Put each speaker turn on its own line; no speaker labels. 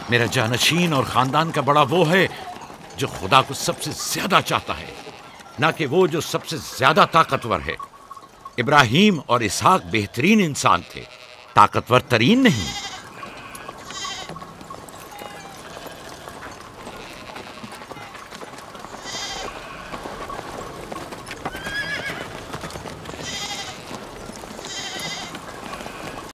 मेरा जानशीन और ख़ानदान का बड़ा वो है जो खुदा को सबसे ज़्यादा चाहता है, ना कि वो जो सबसे ज़्यादा ताकतवर है। इब्राहीम और इसहाक बेहतरीन इंसान थे, ताकतवर तरीन नहीं।